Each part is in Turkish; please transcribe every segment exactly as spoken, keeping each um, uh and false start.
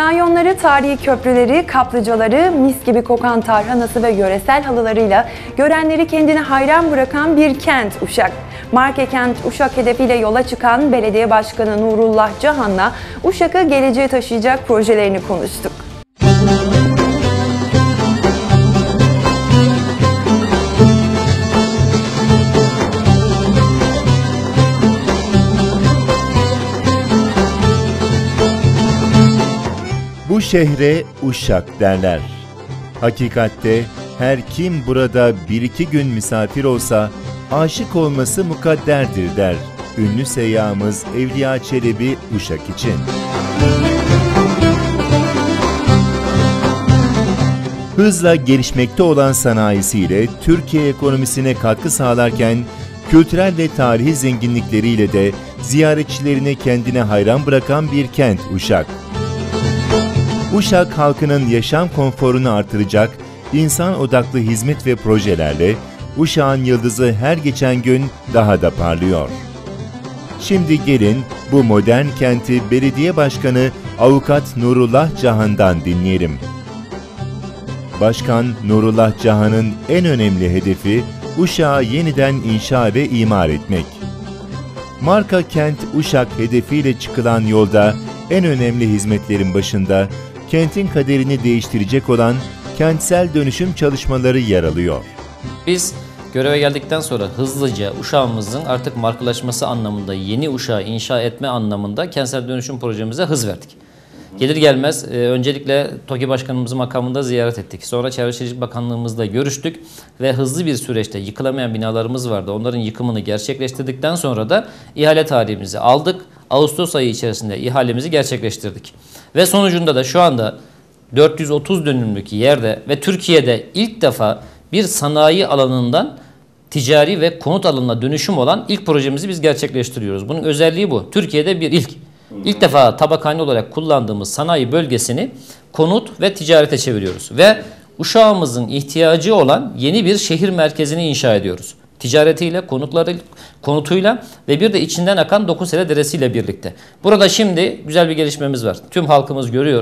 Kanyonları, tarihi köprüleri, kaplıcaları, mis gibi kokan tarhanası ve yöresel halılarıyla görenleri kendine hayran bırakan bir kent Uşak. Marke Kent Uşak hedefiyle yola çıkan Belediye Başkanı Nurullah Cahan'la Uşak'ı geleceğe taşıyacak projelerini konuştuk. Bu şehre Uşak derler. Hakikatte her kim burada bir iki gün misafir olsa aşık olması mukadderdir der ünlü seyyahımız Evliya Çelebi Uşak için. Hızla gelişmekte olan sanayisiyle Türkiye ekonomisine katkı sağlarken kültürel ve tarihi zenginlikleriyle de ziyaretçilerini kendine hayran bırakan bir kent Uşak. Uşak halkının yaşam konforunu artıracak insan odaklı hizmet ve projelerle Uşak'ın yıldızı her geçen gün daha da parlıyor. Şimdi gelin bu modern kenti Belediye Başkanı Avukat Nurullah Cahan'dan dinleyelim. Başkan Nurullah Cahan'ın en önemli hedefi Uşak'ı yeniden inşa ve imar etmek. Marka Kent Uşak hedefiyle çıkılan yolda en önemli hizmetlerin başında kentin kaderini değiştirecek olan kentsel dönüşüm çalışmaları yer alıyor. Biz göreve geldikten sonra hızlıca Uşak'ımızın artık markalaşması anlamında, yeni Uşak'ı inşa etme anlamında kentsel dönüşüm projemize hız verdik. Gelir gelmez e, öncelikle TOKİ Başkanımızı makamında ziyaret ettik. Sonra Çevre Şehircilik Bakanlığımızla görüştük ve hızlı bir süreçte yıkılamayan binalarımız vardı. Onların yıkımını gerçekleştirdikten sonra da ihale tarihimizi aldık. Ağustos ayı içerisinde ihalemizi gerçekleştirdik. Ve sonucunda da şu anda dört yüz otuz dönümlük yerde ve Türkiye'de ilk defa bir sanayi alanından ticari ve konut alanına dönüşüm olan ilk projemizi biz gerçekleştiriyoruz. Bunun özelliği bu. Türkiye'de bir ilk. İlk defa tabakhane olarak kullandığımız sanayi bölgesini konut ve ticarete çeviriyoruz. Ve Uşak'ımızın ihtiyacı olan yeni bir şehir merkezini inşa ediyoruz. Ticaretiyle, konutları, konutuyla ve bir de içinden akan Dokuzsele Deresi'yle birlikte. Burada şimdi güzel bir gelişmemiz var. Tüm halkımız görüyor.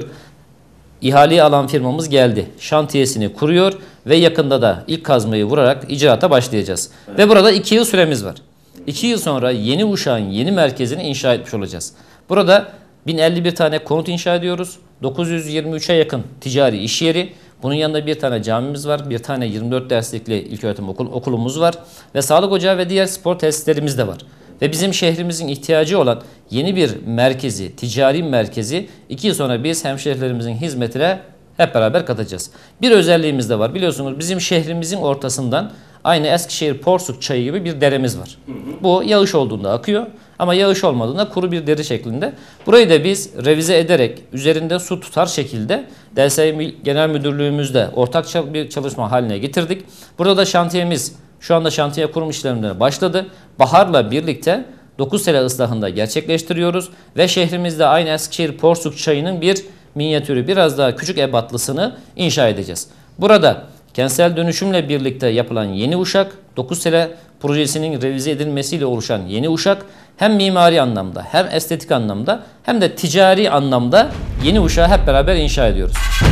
İhaleyi alan firmamız geldi. Şantiyesini kuruyor ve yakında da ilk kazmayı vurarak icraata başlayacağız. Evet. Ve burada iki yıl süremiz var. iki yıl sonra yeni Uşak'ın yeni merkezini inşa etmiş olacağız. Burada bin elli bir tane konut inşa ediyoruz. dokuz yüz yirmi üçe yakın ticari iş yeri. Bunun yanında bir tane camimiz var. Bir tane yirmi dört derslikli ilköğretim okul, okulumuz var. Ve sağlık ocağı ve diğer spor tesislerimiz de var. Ve bizim şehrimizin ihtiyacı olan yeni bir merkezi, ticari merkezi iki yıl sonra biz hemşehrilerimizin hizmetine hep beraber katacağız. Bir özelliğimiz de var. Biliyorsunuz bizim şehrimizin ortasından aynı Eskişehir Porsuk Çayı gibi bir deremiz var. Bu yağış olduğunda akıyor ama yağış olmadığında kuru bir deri şeklinde. Burayı da biz revize ederek üzerinde su tutar şekilde D S İ Genel Müdürlüğümüzde ortak bir çalışma haline getirdik. Burada da şantiyemiz şu anda şantiye kurum işlemlerine başladı. Baharla birlikte Dokuzsele ıslahında gerçekleştiriyoruz ve şehrimizde aynı Eskişehir Porsuk Çayı'nın bir minyatürü, biraz daha küçük ebatlısını inşa edeceğiz. Burada kentsel dönüşümle birlikte yapılan Yeni Uşak, Dokuzsele projesinin revize edilmesiyle oluşan Yeni Uşak hem mimari anlamda hem estetik anlamda hem de ticari anlamda Yeni Uşak'ı hep beraber inşa ediyoruz.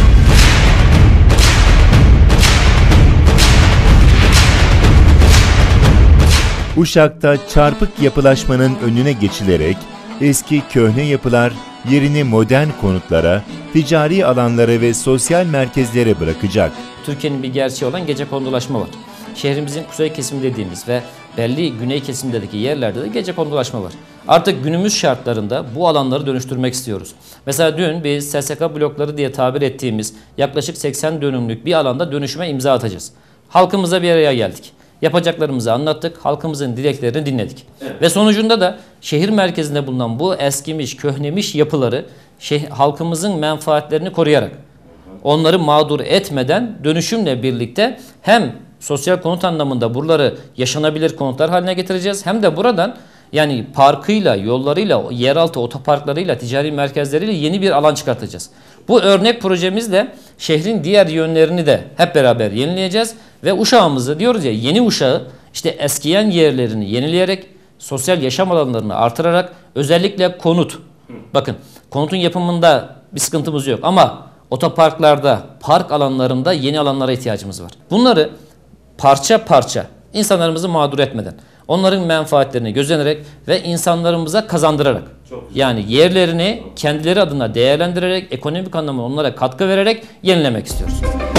Uşak'ta çarpık yapılaşmanın önüne geçilerek eski köhne yapılar yerini modern konutlara, ticari alanlara ve sosyal merkezlere bırakacak. Türkiye'nin bir gerçeği olan gecekondulaşma var. Şehrimizin kuzey kesimi dediğimiz ve belli güney kesimdeki yerlerde de gecekondulaşma var. Artık günümüz şartlarında bu alanları dönüştürmek istiyoruz. Mesela dün biz S S K blokları diye tabir ettiğimiz yaklaşık seksen dönümlük bir alanda dönüşüme imza atacağız. Halkımıza bir araya geldik. Yapacaklarımızı anlattık, halkımızın dileklerini dinledik. Evet. Ve sonucunda da şehir merkezinde bulunan bu eskimiş, köhnemiş yapıları şeh- halkımızın menfaatlerini koruyarak, onları mağdur etmeden dönüşümle birlikte hem sosyal konut anlamında buraları yaşanabilir konutlar haline getireceğiz, hem de buradan yani parkıyla, yollarıyla, yeraltı otoparklarıyla, ticari merkezleriyle yeni bir alan çıkartacağız. Bu örnek projemizle şehrin diğer yönlerini de hep beraber yenileyeceğiz ve Uşak'ımızı diyoruz ya, yeni Uşak'ı işte eskiyen yerlerini yenileyerek, sosyal yaşam alanlarını artırarak, özellikle konut. Bakın konutun yapımında bir sıkıntımız yok. Ama otoparklarda, park alanlarında yeni alanlara ihtiyacımız var. Bunları parça parça, insanlarımızı mağdur etmeden, onların menfaatlerini gözlenerek ve insanlarımıza kazandırarak, yani yerlerini kendileri adına değerlendirerek, ekonomik anlamda onlara katkı vererek yenilemek istiyoruz.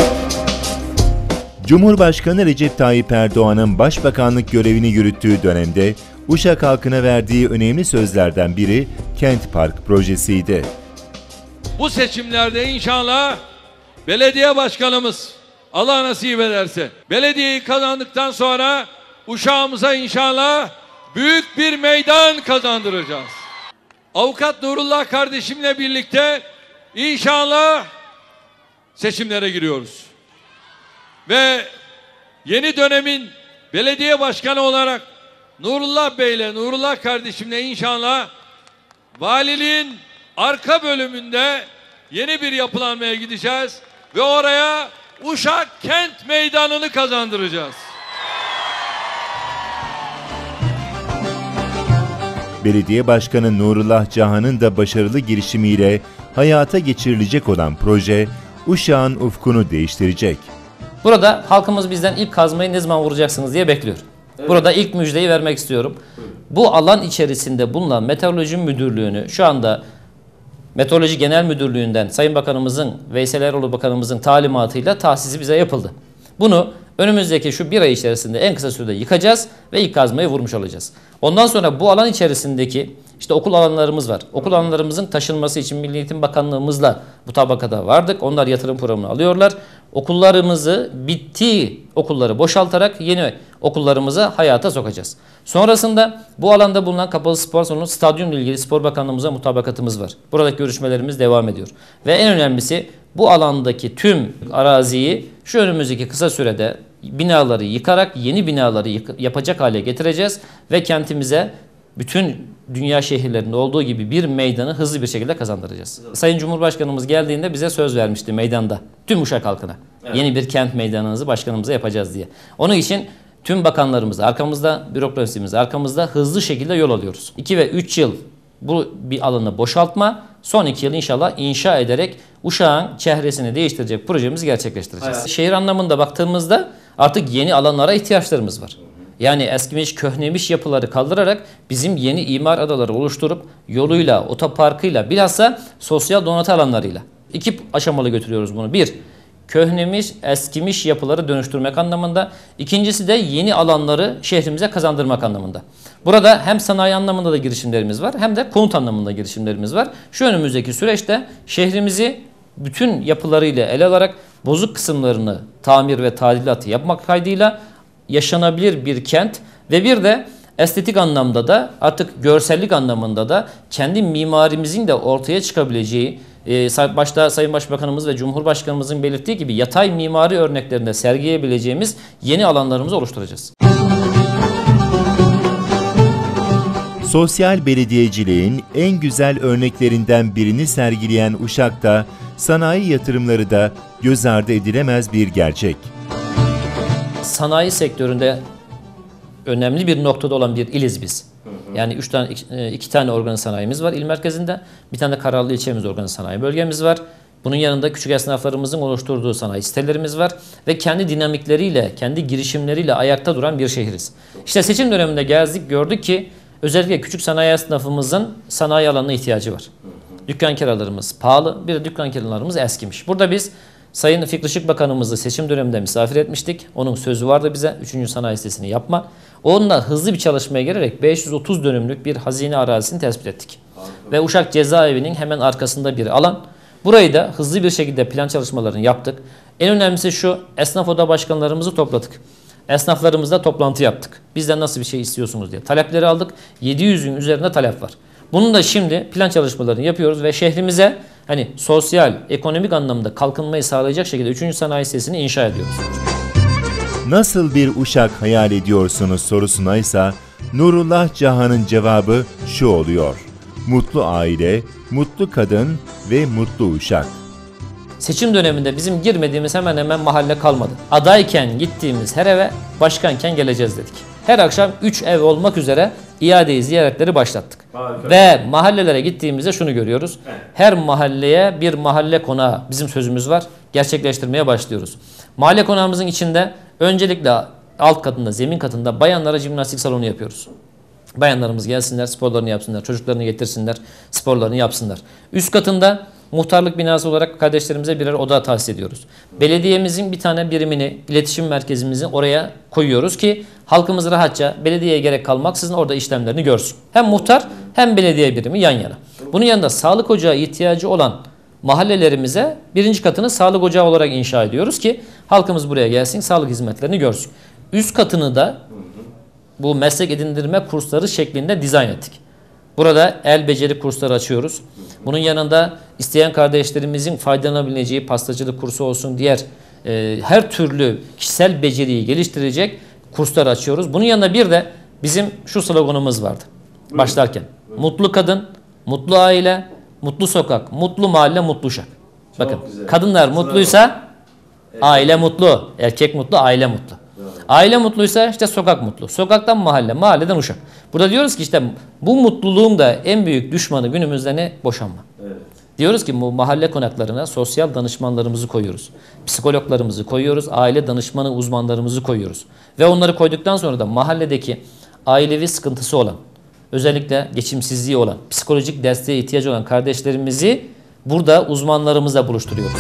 Cumhurbaşkanı Recep Tayyip Erdoğan'ın başbakanlık görevini yürüttüğü dönemde Uşak halkına verdiği önemli sözlerden biri Kent Park projesiydi. Bu seçimlerde inşallah belediye başkanımız, Allah nasip ederse, belediyeyi kazandıktan sonra Uşağımıza inşallah büyük bir meydan kazandıracağız. Avukat Nurullah kardeşimle birlikte inşallah seçimlere giriyoruz. Ve yeni dönemin belediye başkanı olarak Nurullah Bey'le, Nurullah kardeşimle inşallah valiliğin arka bölümünde yeni bir yapılanmaya gideceğiz ve oraya Uşak Kent Meydanı'nı kazandıracağız. Belediye Başkanı Nurullah Cahan'ın da başarılı girişimiyle hayata geçirilecek olan proje Uşak'ın ufkunu değiştirecek. Burada halkımız bizden ilk kazmayı ne zaman vuracaksınız diye bekliyor. Evet. Burada ilk müjdeyi vermek istiyorum. Bu alan içerisinde bulunan Meteoroloji Müdürlüğü'nü şu anda Meteoroloji Genel Müdürlüğü'nden Sayın Bakanımızın, Veysel Eroğlu Bakanımızın talimatıyla tahsisi bize yapıldı. Bunu önümüzdeki şu bir ay içerisinde en kısa sürede yıkacağız ve ilk kazmayı vurmuş olacağız. Ondan sonra bu alan içerisindeki işte okul alanlarımız var. Okul alanlarımızın taşınması için Milli Eğitim Bakanlığımızla mutabakata vardık. Onlar yatırım programını alıyorlar. Okullarımızı bittiği okulları boşaltarak yeni okullarımıza hayata sokacağız. Sonrasında bu alanda bulunan kapalı spor salonu stadyumla ilgili Spor Bakanlığımıza mutabakatımız var. Buradaki görüşmelerimiz devam ediyor. Ve en önemlisi bu alandaki tüm araziyi şu önümüzdeki kısa sürede binaları yıkarak yeni binaları yık yapacak hale getireceğiz ve kentimize bütün dünya şehirlerinde olduğu gibi bir meydanı hızlı bir şekilde kazandıracağız. Sayın Cumhurbaşkanımız geldiğinde bize söz vermişti meydanda, tüm Uşak halkına. Evet. Yeni bir kent meydanınızı başkanımıza yapacağız diye. Onun için tüm bakanlarımız arkamızda, bürokrasimiz arkamızda hızlı şekilde yol alıyoruz. iki ve üç yıl bu bir alanı boşaltma, son iki yıl inşallah inşa ederek Uşak'ın çehresini değiştirecek projemizi gerçekleştireceğiz. Evet. Şehir anlamında baktığımızda artık yeni alanlara ihtiyaçlarımız var. Yani eskimiş, köhnemiş yapıları kaldırarak bizim yeni imar adaları oluşturup yoluyla, otoparkıyla, bilhassa sosyal donatı alanlarıyla iki aşamalı götürüyoruz bunu. Bir, köhnemiş, eskimiş yapıları dönüştürmek anlamında. İkincisi de yeni alanları şehrimize kazandırmak anlamında. Burada hem sanayi anlamında da girişimlerimiz var hem de konut anlamında girişimlerimiz var. Şu önümüzdeki süreçte şehrimizi bütün yapılarıyla ele alarak bozuk kısımlarını tamir ve tadilatı yapmak kaydıyla yaşanabilir bir kent ve bir de estetik anlamda da artık görsellik anlamında da kendi mimarimizin de ortaya çıkabileceği, başta Sayın Başbakanımız ve Cumhurbaşkanımızın belirttiği gibi yatay mimari örneklerinde sergileyebileceğimiz yeni alanlarımızı oluşturacağız. Sosyal belediyeciliğin en güzel örneklerinden birini sergileyen Uşak'ta sanayi yatırımları da göz ardı edilemez bir gerçek. Sanayi sektöründe önemli bir noktada olan bir iliz biz. Yani üç tane, iki, iki tane organize sanayimiz var il merkezinde. Bir tane de Kararlı ilçemiz organize sanayi bölgemiz var. Bunun yanında küçük esnaflarımızın oluşturduğu sanayi sitelerimiz var. Ve kendi dinamikleriyle, kendi girişimleriyle ayakta duran bir şehiriz. İşte seçim döneminde gezdik, gördük ki özellikle küçük sanayi esnafımızın sanayi alanına ihtiyacı var. Dükkan kiralarımız pahalı, bir de dükkan kiralarımız eskimiş. Burada biz Sayın Fikri Işık Bakanımızı seçim döneminde misafir etmiştik. Onun sözü vardı bize üçüncü sanayi sitesini yapma. Onunla hızlı bir çalışmaya gelerek beş yüz otuz dönümlük bir hazine arazisini tespit ettik. Harika. Ve Uşak Cezaevi'nin hemen arkasında bir alan. Burayı da hızlı bir şekilde plan çalışmalarını yaptık. En önemlisi şu, esnaf oda başkanlarımızı topladık. Esnaflarımızla toplantı yaptık. Bizden nasıl bir şey istiyorsunuz diye. Talepleri aldık. yedi yüzün üzerinde talep var. Bunun da şimdi plan çalışmalarını yapıyoruz ve şehrimize hani sosyal, ekonomik anlamda kalkınmayı sağlayacak şekilde üçüncü sanayi sitesini inşa ediyoruz. Nasıl bir Uşak hayal ediyorsunuz sorusuna ise Nurullah Cahan'ın cevabı şu oluyor. Mutlu aile, mutlu kadın ve mutlu Uşak. Seçim döneminde bizim girmediğimiz hemen hemen mahalle kalmadı. Adayken gittiğimiz her eve başkanken geleceğiz dedik. Her akşam üç ev olmak üzere iade-i ziyaretleri başlattık. Harika. Ve mahallelere gittiğimizde şunu görüyoruz. Evet. Her mahalleye bir mahalle konağı, bizim sözümüz var, gerçekleştirmeye başlıyoruz. Mahalle konağımızın içinde öncelikle alt katında, zemin katında bayanlara jimnastik salonu yapıyoruz. Bayanlarımız gelsinler, sporlarını yapsınlar, çocuklarını getirsinler, sporlarını yapsınlar. Üst katında muhtarlık binası olarak kardeşlerimize birer oda tahsis ediyoruz. Belediyemizin bir tane birimini, iletişim merkezimizi oraya koyuyoruz ki halkımız rahatça belediyeye gerek kalmaksızın orada işlemlerini görsün. Hem muhtar hem belediye birimi yan yana. Bunun yanında sağlık ocağı ihtiyacı olan mahallelerimize birinci katını sağlık ocağı olarak inşa ediyoruz ki halkımız buraya gelsin, sağlık hizmetlerini görsün. Üst katını da bu meslek edindirme kursları şeklinde dizayn ettik. Burada el beceri kursları açıyoruz. Bunun yanında isteyen kardeşlerimizin faydalanabileceği pastacılık kursu olsun, diğer e, her türlü kişisel beceriyi geliştirecek kurslar açıyoruz. Bunun yanında bir de bizim şu sloganımız vardı başlarken. Mutlu kadın, mutlu aile, mutlu sokak, mutlu mahalle, mutlu uşak. Bakın güzel. kadınlar mutluysa aile mutlu, erkek mutlu, aile mutlu. Aile mutluysa işte sokak mutlu. Sokaktan mahalle, mahalleden uşak. Burada diyoruz ki işte bu mutluluğun da en büyük düşmanı günümüzde ne? Boşanma. Evet. Diyoruz ki bu mahalle konaklarına sosyal danışmanlarımızı koyuyoruz. Psikologlarımızı koyuyoruz. Aile danışmanı uzmanlarımızı koyuyoruz. Ve onları koyduktan sonra da mahalledeki ailevi sıkıntısı olan, özellikle geçimsizliği olan, psikolojik desteğe ihtiyacı olan kardeşlerimizi burada uzmanlarımızla buluşturuyoruz.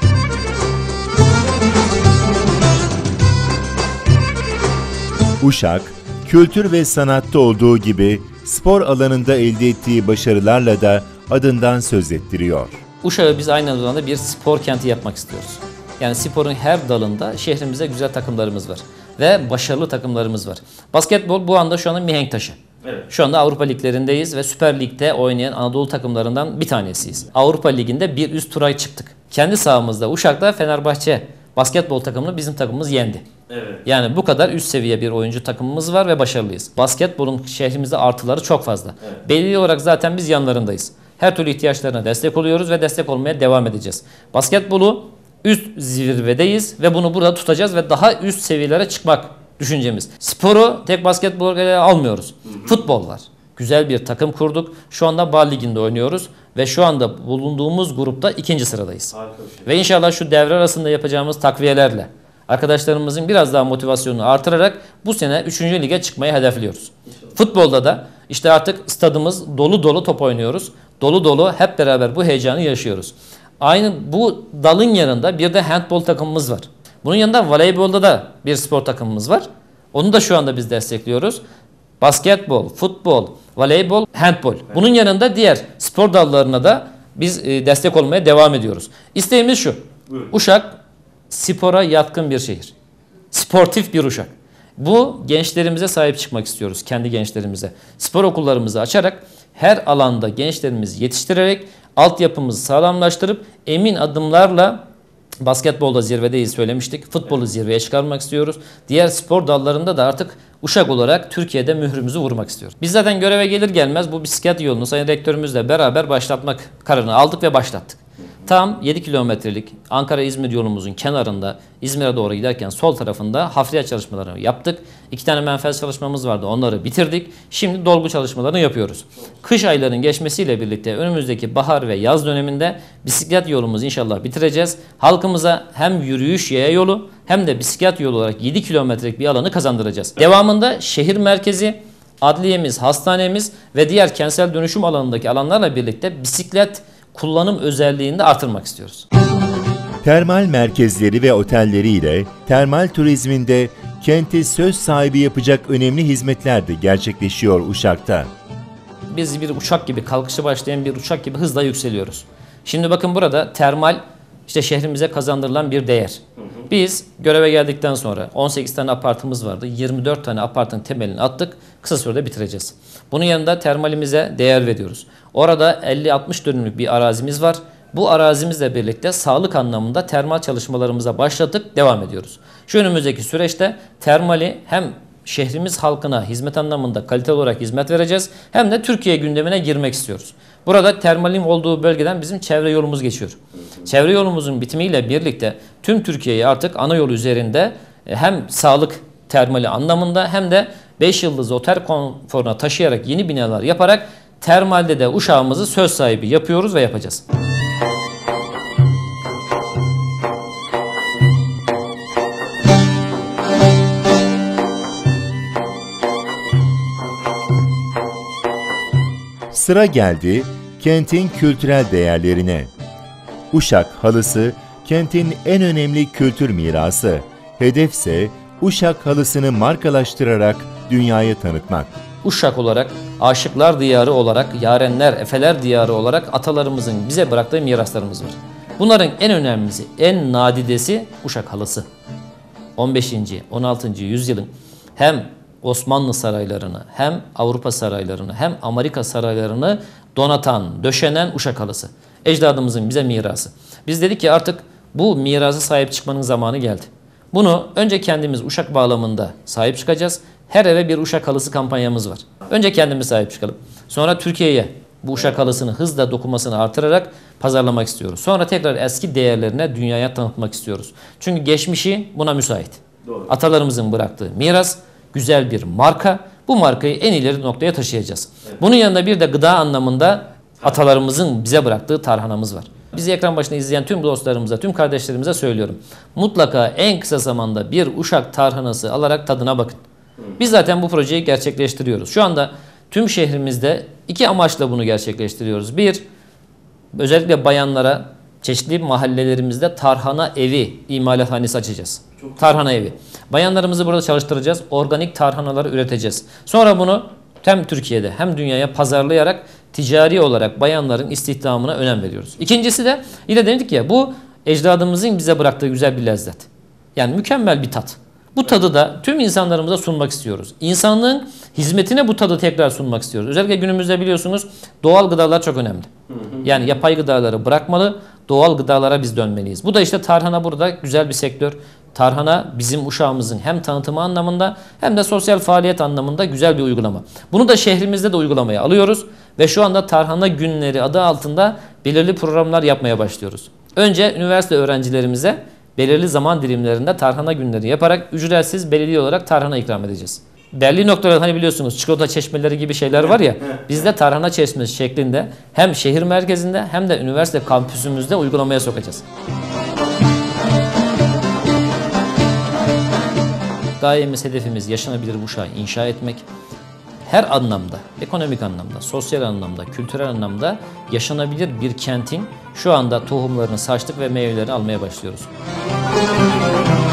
Uşak, kültür ve sanatta olduğu gibi spor alanında elde ettiği başarılarla da adından söz ettiriyor. Uşak'ı biz aynı zamanda bir spor kenti yapmak istiyoruz. Yani sporun her dalında şehrimize güzel takımlarımız var. Ve başarılı takımlarımız var. Basketbol bu anda şu anda mihenk taşı. Evet. Şu anda Avrupa liglerindeyiz ve Süper Lig'de oynayan Anadolu takımlarından bir tanesiyiz. Avrupa Ligi'nde bir üst tura çıktık. Kendi sahamızda Uşak'ta Fenerbahçe basketbol takımını bizim takımımız yendi. Evet. Yani bu kadar üst seviye bir oyuncu takımımız var ve başarılıyız. Basketbolun şehrimizde artıları çok fazla. Evet. Belediye olarak zaten biz yanlarındayız. Her türlü ihtiyaçlarına destek oluyoruz ve destek olmaya devam edeceğiz. Basketbolu üst zirvedeyiz ve bunu burada tutacağız ve daha üst seviyelere çıkmak düşüncemiz. Sporu tek basketbol olarak almıyoruz. Hı hı. Futbol var. Güzel bir takım kurduk. Şu anda Bal Ligi'nde oynuyoruz ve şu anda bulunduğumuz grupta ikinci sıradayız. Harika bir şey. Ve inşallah şu devre arasında yapacağımız takviyelerle arkadaşlarımızın biraz daha motivasyonunu artırarak bu sene üçüncü lige çıkmayı hedefliyoruz. İnşallah. Futbolda da işte artık stadımız dolu dolu top oynuyoruz. Dolu dolu hep beraber bu heyecanı yaşıyoruz. Aynı bu dalın yanında bir de handbol takımımız var. Bunun yanında voleybolda da bir spor takımımız var. Onu da şu anda biz destekliyoruz. Basketbol, futbol, voleybol, handbol. Bunun yanında diğer spor dallarına da biz destek olmaya devam ediyoruz. İsteğimiz şu. Buyurun. Uşak spora yatkın bir şehir. Sportif bir Uşak. Bu gençlerimize sahip çıkmak istiyoruz. Kendi gençlerimize. Spor okullarımızı açarak her alanda gençlerimizi yetiştirerek altyapımızı sağlamlaştırıp emin adımlarla basketbolda zirvedeyiz söylemiştik. Futbolu zirveye çıkarmak istiyoruz. Diğer spor dallarında da artık Uşak olarak Türkiye'de mührümüzü vurmak istiyoruz. Biz zaten göreve gelir gelmez bu bisiklet yolunu Sayın Rektörümüzle beraber başlatmak kararını aldık ve başlattık. Tam yedi kilometrelik Ankara-İzmir yolumuzun kenarında İzmir'e doğru giderken sol tarafında hafriye çalışmalarını yaptık. İki tane menfez çalışmamız vardı. Onları bitirdik. Şimdi dolgu çalışmalarını yapıyoruz. Kış aylarının geçmesiyle birlikte önümüzdeki bahar ve yaz döneminde bisiklet yolumuzu inşallah bitireceğiz. Halkımıza hem yürüyüş yaya yolu hem de bisiklet yolu olarak yedi kilometrelik bir alanı kazandıracağız. Devamında şehir merkezi, adliyemiz, hastanemiz ve diğer kentsel dönüşüm alanındaki alanlarla birlikte bisiklet kullanım özelliğini de artırmak istiyoruz. Termal merkezleri ve otelleriyle termal turizminde kenti söz sahibi yapacak önemli hizmetler de gerçekleşiyor Uşak'ta. Biz bir uçak gibi, kalkışı başlayan bir uçak gibi hızla yükseliyoruz. Şimdi bakın burada termal işte şehrimize kazandırılan bir değer. Biz göreve geldikten sonra on sekiz tane apartımız vardı. yirmi dört tane apartın temelini attık. Kısa sürede bitireceğiz. Bunun yanında termalimize değer veriyoruz. Orada elli altmış dönümlük bir arazimiz var. Bu arazimizle birlikte sağlık anlamında termal çalışmalarımıza başladık, devam ediyoruz. Şu önümüzdeki süreçte termali hem şehrimiz halkına hizmet anlamında kaliteli olarak hizmet vereceğiz hem de Türkiye gündemine girmek istiyoruz. Burada termalin olduğu bölgeden bizim çevre yolumuz geçiyor. Çevre yolumuzun bitimiyle birlikte tüm Türkiye'yi artık ana yol üzerinde hem sağlık termali anlamında hem de beş yıldızlı otel konforuna taşıyarak yeni binalar yaparak termalde de Uşak'ımızı söz sahibi yapıyoruz ve yapacağız. Sıra geldi kentin kültürel değerlerine. Uşak halısı kentin en önemli kültür mirası. Hedefse Uşak halısını markalaştırarak dünyaya tanıtmak. Uşak olarak, aşıklar diyarı olarak, yarenler, efeler diyarı olarak atalarımızın bize bıraktığı miraslarımız var. Bunların en önemlisi, en nadidesi Uşak halısı. on beşinci on altıncı yüzyılın hem Osmanlı saraylarını, hem Avrupa saraylarını, hem Amerika saraylarını donatan, döşenen Uşak halısı. Ecdadımızın bize mirası. Biz dedik ki artık bu mirasa sahip çıkmanın zamanı geldi. Bunu önce kendimiz Uşak bağlamında sahip çıkacağız. Her eve bir Uşak halısı kampanyamız var. Önce kendimiz sahip çıkalım. Sonra Türkiye'ye bu Uşak halısını hızla dokunmasını artırarak pazarlamak istiyoruz. Sonra tekrar eski değerlerine dünyaya tanıtmak istiyoruz. Çünkü geçmişi buna müsait. Doğru. Atalarımızın bıraktığı miras, güzel bir marka. Bu markayı en ileri noktaya taşıyacağız. Evet. Bunun yanında bir de gıda anlamında atalarımızın bize bıraktığı tarhanamız var. Bizi ekran başında izleyen tüm dostlarımıza, tüm kardeşlerimize söylüyorum. Mutlaka en kısa zamanda bir Uşak tarhanası alarak tadına bakın. Biz zaten bu projeyi gerçekleştiriyoruz. Şu anda tüm şehrimizde iki amaçla bunu gerçekleştiriyoruz. Bir, özellikle bayanlara çeşitli mahallelerimizde tarhana evi, imalathanesi açacağız. Tarhana evi. Bayanlarımızı burada çalıştıracağız. Organik tarhanaları üreteceğiz. Sonra bunu hem Türkiye'de hem dünyaya pazarlayarak ticari olarak bayanların istihdamına önem veriyoruz. İkincisi de yine dedik ya, bu ecdadımızın bize bıraktığı güzel bir lezzet. Yani mükemmel bir tat. Bu tadı da tüm insanlarımıza sunmak istiyoruz. İnsanlığın hizmetine bu tadı tekrar sunmak istiyoruz. Özellikle günümüzde biliyorsunuz doğal gıdalar çok önemli. Yani yapay gıdaları bırakmalı, doğal gıdalara biz dönmeliyiz. Bu da işte tarhana burada güzel bir sektör. Tarhana bizim Uşağımızın hem tanıtımı anlamında hem de sosyal faaliyet anlamında güzel bir uygulama. Bunu da şehrimizde de uygulamaya alıyoruz ve şu anda tarhana günleri adı altında belirli programlar yapmaya başlıyoruz. Önce üniversite öğrencilerimize belirli zaman dilimlerinde tarhana günleri yaparak ücretsiz belediye olarak tarhana ikram edeceğiz. Belli noktalarda hani biliyorsunuz çikolata çeşmeleri gibi şeyler var ya, biz de tarhana çeşmesi şeklinde hem şehir merkezinde hem de üniversite kampüsümüzde uygulamaya sokacağız. Gayemiz, hedefimiz yaşanabilir Uşak'ı inşa etmek. Her anlamda, ekonomik anlamda, sosyal anlamda, kültürel anlamda yaşanabilir bir kentin şu anda tohumlarını saçtık ve meyvelerini almaya başlıyoruz.